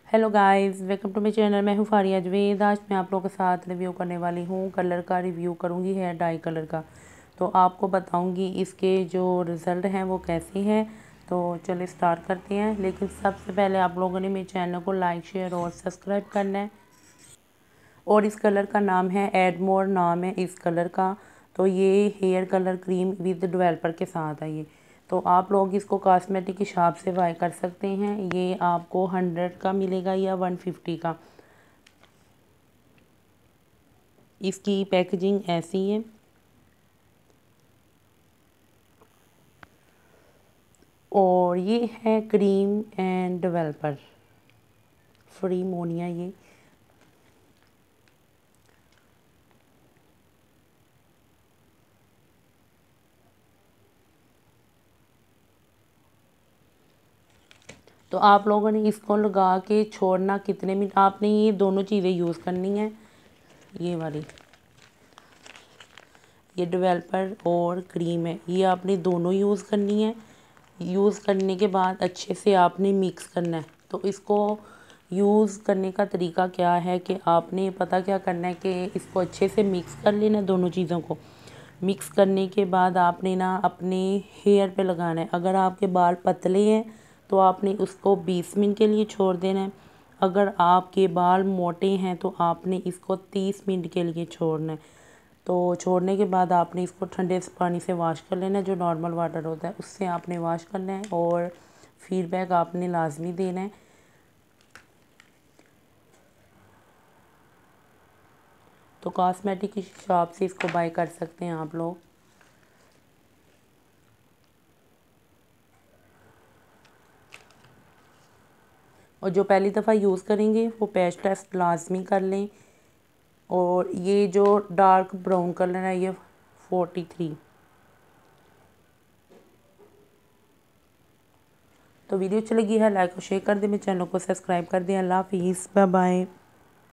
Hello guys, welcome to my channel. मैं हूँ फारिया जवेद। आज मैं आप लोगों के साथ रिव्यू करने वाली हूँ कलर का। रिव्यू करूँगी हेयर डाई कलर का, तो आपको बताऊँगी इसके जो रिज़ल्ट हैं वो कैसे हैं। तो चलिए स्टार्ट करते हैं। लेकिन सबसे पहले आप लोगों ने मेरे चैनल को लाइक, शेयर और सब्सक्राइब करना है। और इस कलर का नाम है एडमोर, नाम है इस कलर का। तो ये hair colour cream with developer के साथ है ये। तो आप लोग इसको कॉस्मेटिक की शॉप से बाय कर सकते हैं। ये आपको 100 का मिलेगा या 150 का। इसकी पैकेजिंग ऐसी है। और ये है cream and developer free ammonia ये। तो आप लोगों ने इसको लगा के छोड़ना कितने मिनट। आपने ये दोनों चीज़ें यूज़ करनी है। ये वाली ये डेवलपर और क्रीम है, ये आपने दोनों यूज़ करनी है। यूज़ करने के बाद अच्छे से आपने मिक्स करना है। तो इसको यूज़ करने का तरीका क्या है कि आपने पता क्या करना है कि इसको अच्छे से मिक्स कर लेना है। दोनों चीज़ों को मिक्स करने के बाद आपने ना अपने हेयर पे लगाना है। अगर आपके बाल पतले हैं तो आपने उसको 20 मिनट के लिए छोड़ देना है। अगर आपके बाल मोटे हैं तो आपने इसको 30 मिनट के लिए छोड़ना है। तो छोड़ने के बाद आपने इसको ठंडे पानी से वॉश कर लेना है। जो नॉर्मल वाटर होता है उससे आपने वॉश करना है और फीडबैक आपने लाजमी देना है। तो कॉस्मेटिक की शॉप से इसको बाय कर सकते हैं आप लोग। और जो पहली दफ़ा यूज़ करेंगे वो पैच टेस्ट लाजमी कर लें। और ये जो डार्क ब्राउन कलर है ये 43। तो वीडियो अच्छी लगी है लाइक और शेयर कर दें। मेरे चैनल को सब्सक्राइब कर दें। अल्लाह हाफिज़, बाय बाय।